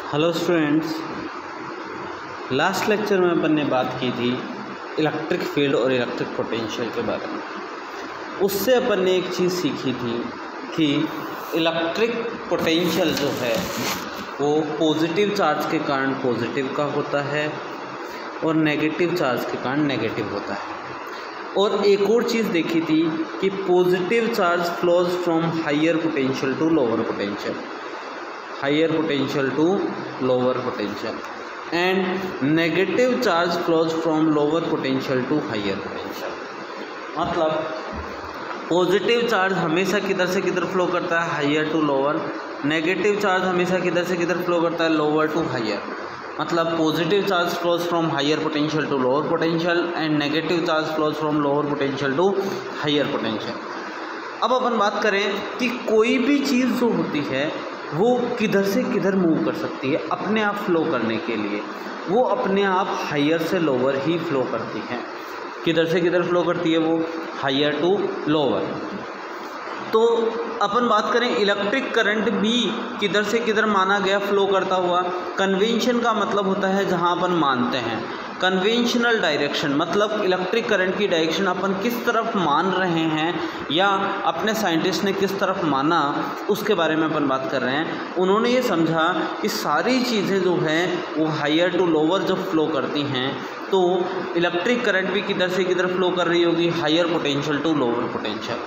Hello students, last lecture में अपन ने बात की थी इलेक्ट्रिक फील्ड और इलेक्ट्रिक पोटेंशियल के बारे में। उससे अपन ने एक चीज़ सीखी थी कि इलेक्ट्रिक पोटेंशियल जो है वो पॉजिटिव चार्ज के कारण पॉजिटिव का होता है और नेगेटिव चार्ज के कारण नेगेटिव होता है। और एक और चीज़ देखी थी कि positive charge flows from higher potential to lower potential, higher potential to lower potential, and negative charge flows from lower potential to higher potential। मतलब पॉजिटिव चार्ज हमेशा किधर से किधर फ्लो करता है, higher to lower. Negative charge हमेशा किधर से किधर फ्लो करता है, लोअर टू हायर। मतलब positive charge flows from higher potential to lower potential and negative charge flows from lower potential to higher potential. अब अपन बात करें कि कोई भी चीज़ जो होती है वो किधर से किधर मूव कर सकती है अपने आप फ्लो करने के लिए, वो अपने आप हायर से लोअर ही फ्लो करती है। किधर से किधर फ्लो करती है वो, हायर टू लोअर। तो अपन बात करें इलेक्ट्रिक करंट भी किधर से किधर माना गया फ्लो करता हुआ। कन्वेंशन का मतलब होता है जहां अपन मानते हैं, कन्वेंशनल डायरेक्शन मतलब इलेक्ट्रिक करंट की डायरेक्शन अपन किस तरफ मान रहे हैं या अपने साइंटिस्ट ने किस तरफ माना उसके बारे में अपन बात कर रहे हैं। उन्होंने ये समझा कि सारी चीज़ें जो हैं वो हायर टू लोअर जब फ्लो करती हैं तो इलेक्ट्रिक करंट भी किधर से किधर फ्लो कर रही होगी, higher potential to lower potential.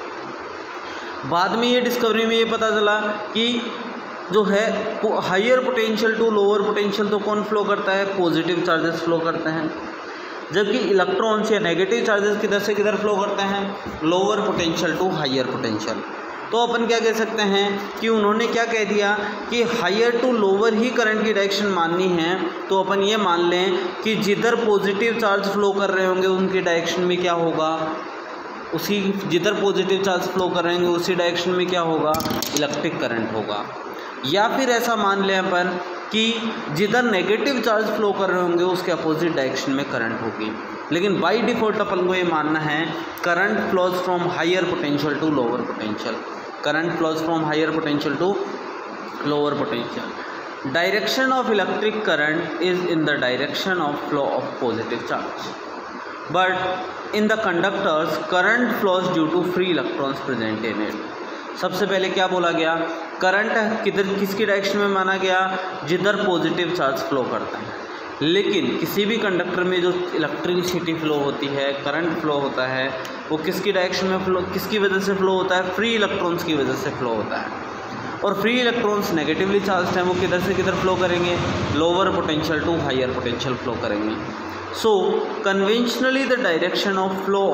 बाद में ये डिस्कवरी में ये पता चला कि जो है higher potential to lower potential तो कौन फ्लो करता है, पॉजिटिव चार्जेस फ्लो करते हैं, जबकि इलेक्ट्रॉन्स या नेगेटिव चार्जेस किधर से किधर फ्लो करते हैं, lower potential to higher potential. तो अपन क्या कह सकते हैं कि उन्होंने क्या कह दिया कि हायर टू लोअर ही करंट की डायरेक्शन माननी है। तो अपन ये मान लें कि जिधर पॉजिटिव चार्ज फ्लो कर रहे होंगे उनकी डायरेक्शन में क्या होगा, उसी जिधर पॉजिटिव चार्ज फ्लो कर रहे होंगे उसी डायरेक्शन में क्या होगा, इलेक्ट्रिक करंट होगा। या फिर ऐसा मान लें अपन कि जिधर नेगेटिव चार्ज फ्लो कर रहे होंगे उसके अपोजिट डायरेक्शन में करंट होगी। लेकिन बाय डिफ़ॉल्ट अपन को ये मानना है current flows from higher potential to lower potential, current flows from higher potential to lower potential. Direction of electric current is in the direction of flow of positive charge, but in the conductors current flows due to free electrons present in it. सबसे पहले क्या बोला गया, current किधर किसकी direction में माना गया, जिधर पॉजिटिव चार्ज फ्लो करता है। लेकिन किसी भी कंडक्टर में जो इलेक्ट्रिसिटी फ्लो होती है, करंट फ्लो होता है, वो किसकी डायरेक्शन में फ्लो, किसकी वजह से फ्लो होता है, फ्री इलेक्ट्रॉन्स की वजह से फ्लो होता है। और फ्री इलेक्ट्रॉन्स नेगेटिवली चार्ज हैं, वो किधर से किधर फ्लो करेंगे, lower potential to higher potential flow करेंगे। So conventionally the direction of flow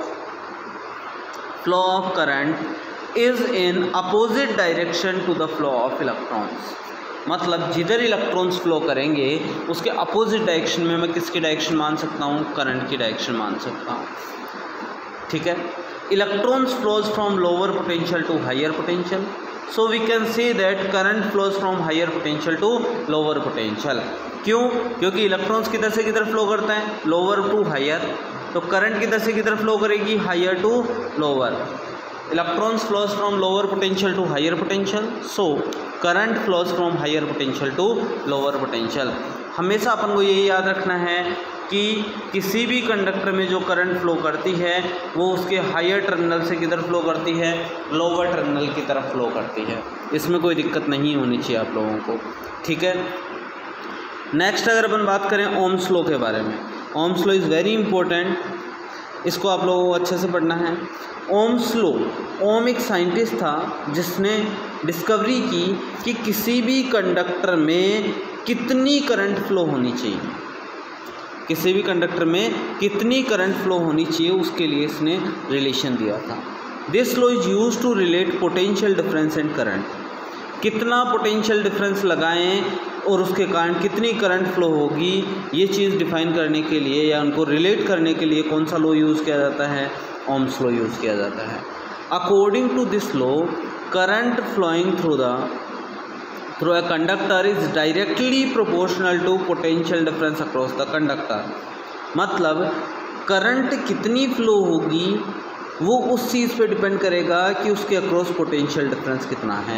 of current is in opposite direction to the flow of electrons. मतलब जिधर इलेक्ट्रॉन्स फ्लो करेंगे उसके अपोजिट डायरेक्शन में मैं किसकी डायरेक्शन मान सकता हूँ, करंट की डायरेक्शन मान सकता हूँ। ठीक है, electrons flows from lower potential to higher potential, so we can say that current flows from higher potential to lower potential. क्यों, क्योंकि इलेक्ट्रॉन्स किधर से किधर फ्लो करते हैं, लोअर टू हायर, तो करंट किधर से किधर फ्लो करेगी, higher to lower. Electrons flows from lower potential to higher potential, so current flows from higher potential to lower potential. हमेशा अपन को ये याद रखना है कि किसी भी कंडक्टर में जो करंट फ्लो करती है वो उसके हायर टर्मिनल से किधर फ्लो करती है, लोअर टर्मिनल की तरफ फ्लो करती है। इसमें कोई दिक्कत नहीं होनी चाहिए आप लोगों को। ठीक है, नेक्स्ट अगर अपन बात करें ओम्स लॉ के बारे में, Ohm's law is very important, इसको आप लोगों को अच्छे से पढ़ना है। ओम्स लॉ, ओम एक साइंटिस्ट था जिसने डिस्कवरी की कि किसी भी कंडक्टर में कितनी करंट फ्लो होनी चाहिए, किसी भी कंडक्टर में कितनी करंट फ्लो होनी चाहिए उसके लिए इसने रिलेशन दिया था। This law is used to relate potential difference and current, कितना पोटेंशियल डिफरेंस लगाएं और उसके कारण कितनी करंट फ्लो होगी, ये चीज़ डिफाइन करने के लिए या उनको रिलेट करने के लिए कौन सा लॉ यूज़ किया जाता है, ओम्स लॉ यूज़ किया जाता है। According to this law current flowing through a conductor is directly proportional to potential difference across the conductor. मतलब करंट कितनी फ्लो होगी वो उस चीज़ पे डिपेंड करेगा कि उसके अक्रॉस पोटेंशियल डिफरेंस कितना है।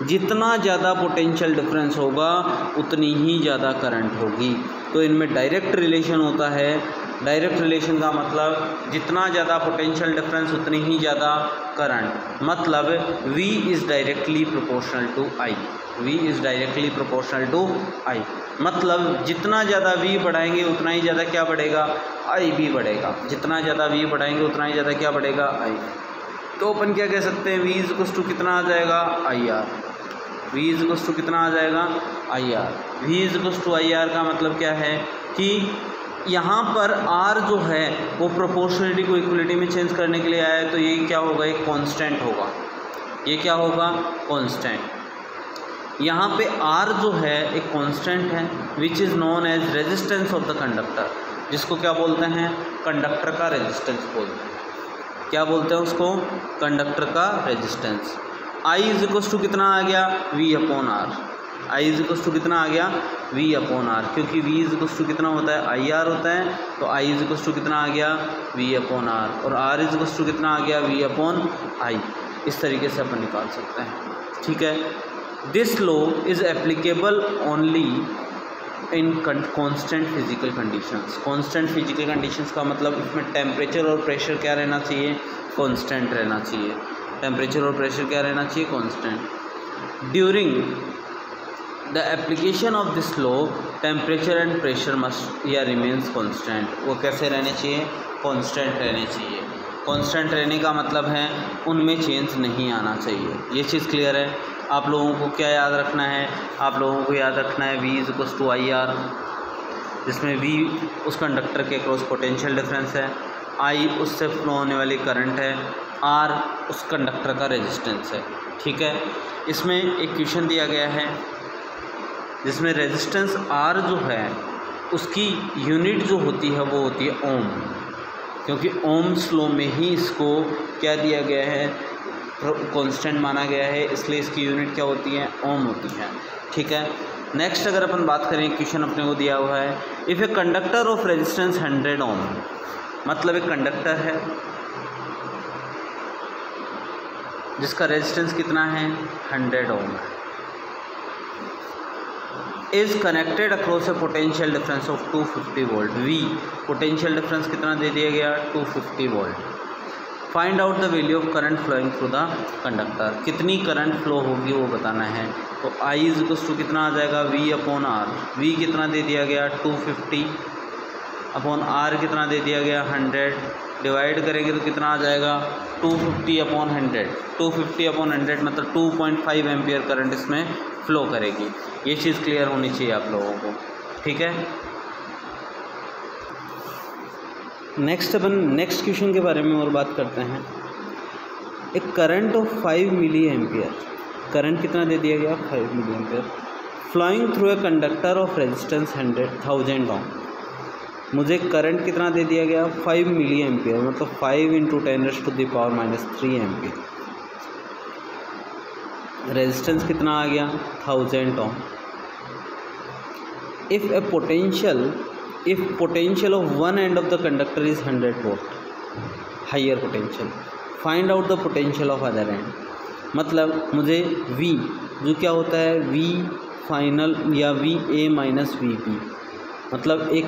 जितना ज़्यादा पोटेंशियल डिफरेंस होगा उतनी ही ज़्यादा करंट होगी। तो इनमें डायरेक्ट रिलेशन होता है। डायरेक्ट रिलेशन का मतलब जितना ज़्यादा पोटेंशियल डिफरेंस उतनी ही ज़्यादा करंट, मतलब V is directly proportional to I। V is directly proportional to I, मतलब जितना ज़्यादा V बढ़ाएंगे उतना ही ज़्यादा क्या बढ़ेगा, I भी बढ़ेगा। जितना ज़्यादा V बढ़ाएंगे उतना ही ज़्यादा क्या बढ़ेगा, I। तो अपन क्या कह सकते हैं, V इक्वल्स टू कितना आ जाएगा, IR। V इक्वल्स टू कितना आ जाएगा, IR। V equals to IR का मतलब क्या है कि यहाँ पर R जो है वो प्रोपोर्शनलिटी को इक्वलिटी में चेंज करने के लिए आया है, तो ये क्या होगा, एक कांस्टेंट होगा। ये क्या होगा, कांस्टेंट। यहाँ पे R जो है एक कांस्टेंट है which is known as resistance of the conductor, जिसको क्या बोलते हैं, कंडक्टर का रेजिस्टेंस बोलते हैं। क्या बोलते हैं उसको, कंडक्टर का resistance. I is equals to कितना आ गया, V upon R। I is equals to कितना आ गया, V अपॉन R, क्योंकि V इज इक्वल्स टू कितना होता है, IR होता है, तो I इज इक्वल्स टू कितना आ गया, V अपॉन R, और R इज इक्वल्स टू कितना आ गया, V अपॉन I। इस तरीके से अपन निकाल सकते हैं, ठीक है। This law is applicable only in constant physical conditions. Constant physical conditions का मतलब इसमें टेम्परेचर और प्रेशर क्या रहना चाहिए, कॉन्स्टेंट रहना चाहिए। टेम्परेचर और प्रेशर क्या रहना चाहिए, constant. During the application of this law temperature and pressure must या रिमेन्स कॉन्स्टेंट। वो कैसे रहने चाहिए, कॉन्स्टेंट रहने चाहिए। कॉन्स्टेंट रहने का मतलब है उनमें चेंज नहीं आना चाहिए। ये चीज़ क्लियर है। आप लोगों को क्या याद रखना है, आप लोगों को याद रखना है V इक्वल्स टू IR, जिसमें V उस कंडक्टर के क्रॉस पोटेंशियल डिफरेंस है, I उससे फ्लो होने वाली करंट है, R उस कंडक्टर का रेजिस्टेंस है, ठीक है। इसमें एक क्वेश्चन दिया गया है जिसमें रेजिस्टेंस R जो है उसकी यूनिट जो होती है वो होती है ओम, क्योंकि ओम्स लॉ में ही इसको क्या दिया गया है, कांस्टेंट माना गया है, इसलिए इसकी यूनिट क्या होती है, ओम होती है, ठीक है। नेक्स्ट अगर अपन बात करें, क्वेश्चन अपने को दिया हुआ है, if a conductor of resistance 100 ohm, मतलब एक कंडक्टर है जिसका रेजिस्टेंस कितना है, 100 ओम है, is connected across a potential difference of 250 volt. V potential difference कितना दे दिया गया, 250 volt. Find out the value of current flowing through the conductor. कितनी करंट फ्लो होगी वो बताना है। तो I इज इक्वल्स टू कितना आ जाएगा, V अपॉन R। V कितना दे दिया गया, 250 अपॉन R कितना दे दिया गया, 100। डिवाइड करेंगे तो कितना आ जाएगा, 250 अपॉन 100। 250 अपॉन 100 मतलब 2.5 एम्पियर करंट इसमें फ्लो करेगी। ये चीज़ क्लियर होनी चाहिए आप लोगों को, ठीक है। नेक्स्ट अपन नेक्स्ट क्वेश्चन के बारे में और बात करते हैं। एक current of 5 milli ampere, current कितना दे दिया गया, 5 milli ampere, flowing through a conductor of resistance 100,000 ohm. मुझे करंट कितना दे दिया गया, 5 मिली एम्पियर, मतलब 5 × 10⁻³ एम्पियर। रेजिस्टेंस कितना आ गया, 1000 ओम। if potential of one end of the conductor is 100 volt, higher potential, find out the potential of other end। मतलब मुझे V जो क्या होता है, V फाइनल या VA माइनस VB, मतलब एक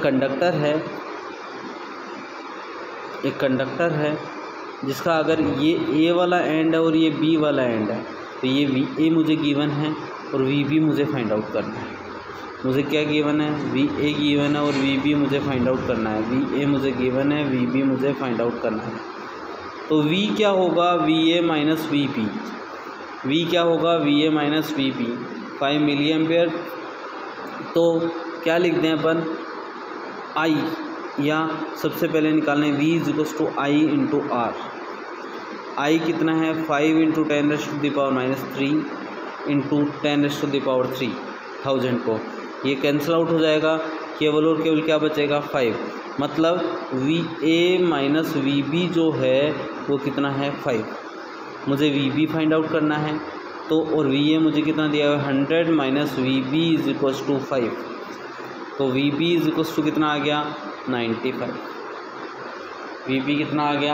कंडक्टर है जिसका अगर ये A वाला एंड है और ये B वाला एंड है, तो ये VA मुझे गिवन है और VB मुझे फाइंड आउट करना है। मुझे क्या गिवन है, VA गिवन है और VB मुझे फाइंड आउट करना है। VA मुझे गिवन है, VB मुझे फाइंड आउट करना है। तो V क्या होगा, VA माइनस VB। V क्या होगा, VA minus VB, 5 milli ampere. तो क्या लिख दें अपन, I, या सबसे पहले निकालने V is equals to I into R। I कितना है, 5 × 10⁻³ इंटू 10⁻³ 1000 को ये कैंसिल आउट हो जाएगा, केवल और केवल क्या बचेगा, 5। मतलब VA माइनस VB जो है वो कितना है, 5। मुझे VB फाइंड आउट करना है, तो और VA मुझे कितना दिया है, 100 minus VB is equals to 5। तो VB इज इक्वल्स टू कितना आ गया, 95। VB कितना आ गया,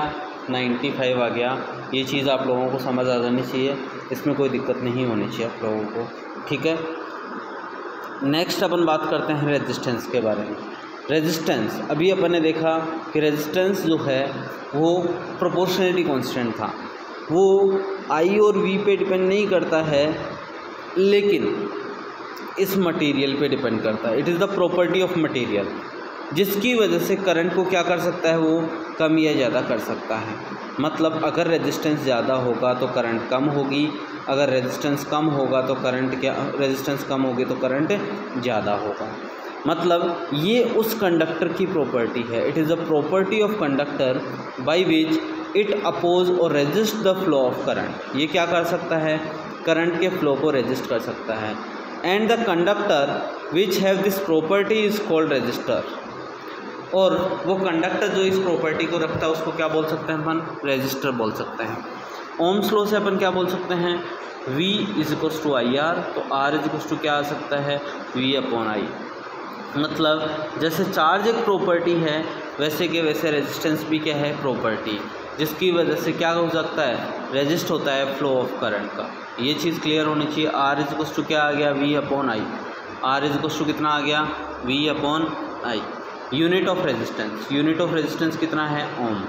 95 आ गया। ये चीज़ आप लोगों को समझ आ जानी चाहिए, इसमें कोई दिक्कत नहीं होनी चाहिए आप लोगों को, ठीक है। नेक्स्ट अपन बात करते हैं रेजिस्टेंस के बारे में। रेजिस्टेंस, अभी अपन ने देखा कि रेजिस्टेंस जो है वो प्रोपोर्शनलिटी कांस्टेंट था, वो आई और वी पे डिपेंड नहीं करता है, लेकिन इस मटेरियल पे डिपेंड करता है। It is the property of material, जिसकी वजह से करंट को क्या कर सकता है, वो कम या ज़्यादा कर सकता है। मतलब अगर रेजिस्टेंस ज़्यादा होगा तो करंट कम होगी, अगर रेजिस्टेंस कम होगा तो रेजिस्टेंस कम होगी तो करंट ज़्यादा होगा। मतलब ये उस कंडक्टर की प्रॉपर्टी है। It is the property of conductor by which it oppose और resist the flow of current. ये क्या कर सकता है, करंट के फ्लो को रेजिस्ट कर सकता है। And the conductor which have this property is called resistor. और वो कंडक्टर जो इस प्रॉपर्टी को रखता है उसको क्या बोल सकते हैं अपन, रेजिस्टर बोल सकते हैं। ओम्स लॉ से अपन क्या बोल सकते हैं, V is equals to I R, तो R इज इक्वल्स टू क्या आ सकता है, V अपॉन आई। मतलब जैसे चार्ज एक प्रॉपर्टी है, वैसे के वैसे रेजिस्टेंस भी क्या है, प्रॉपर्टी, जिसकी वजह से क्या हो सकता है, रेजिस्ट होता है फ्लो ऑफ करंट का। ये चीज़ क्लियर होनी चाहिए। R इज इक्वल्स टू क्या आ गया, V upon I. R is equals to कितना आ गया, V upon I. Unit of resistance, unit of resistance कितना है, ओम।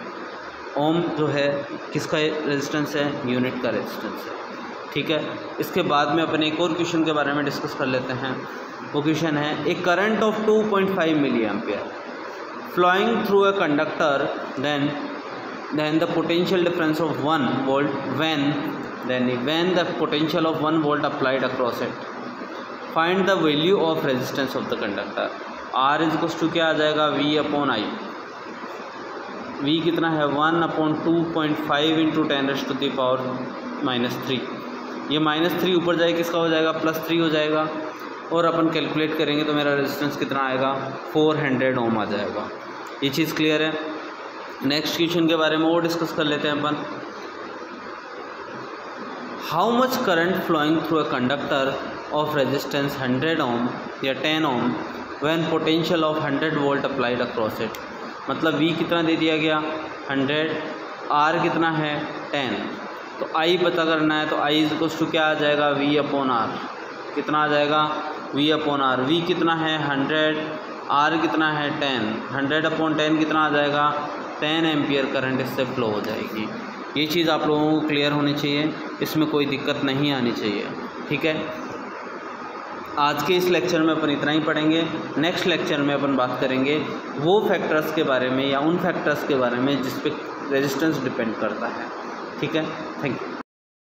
ओम जो है किसका रेजिस्टेंस है, यूनिट का रेजिस्टेंस है, ठीक है। इसके बाद में अपन एक और क्वेश्चन के बारे में डिस्कस कर लेते हैं। वो क्वेश्चन है, a current of 2.5 milli ampere flowing through a conductor, then the potential difference of 1 volt when the potential of 1 volt applied across it, find the value of resistance of the conductor। R is equals to क्या आ जाएगा, V upon आई। V कितना है, 1/2.5 into 10⁻³ ये -3 ऊपर जाए किसका हो जाएगा, +3 हो जाएगा। और अपन कैलकुलेट करेंगे तो मेरा रेजिस्टेंस कितना आएगा, 400 ओम आ जाएगा। ये चीज़ क्लियर है। नेक्स्ट क्वेश्चन के बारे में और डिस्कस कर लेते हैं अपन। How much current flowing through a conductor of resistance 100 ohm या 10 ohm when potential of 100 volt applied across it. मतलब V कितना दे दिया गया, 100, R कितना है, 10, तो I पता करना है, तो I इज इक्वल्स टू क्या आ जाएगा, V अपॉन R। कितना आ जाएगा, V अपॉन R। V कितना है, 100, R कितना है, 10, 100 अपॉन 10 कितना आ जाएगा, 10 एम्पियर करंट इससे फ्लो हो जाएगी। ये चीज़ आप लोगों को क्लियर होनी चाहिए, इसमें कोई दिक्कत नहीं आनी चाहिए, ठीक है। आज के इस लेक्चर में अपन इतना ही पढ़ेंगे। नेक्स्ट लेक्चर में अपन बात करेंगे वो फैक्टर्स के बारे में या उन फैक्टर्स के बारे में जिस पे रेजिस्टेंस डिपेंड करता है, ठीक है। Thank you.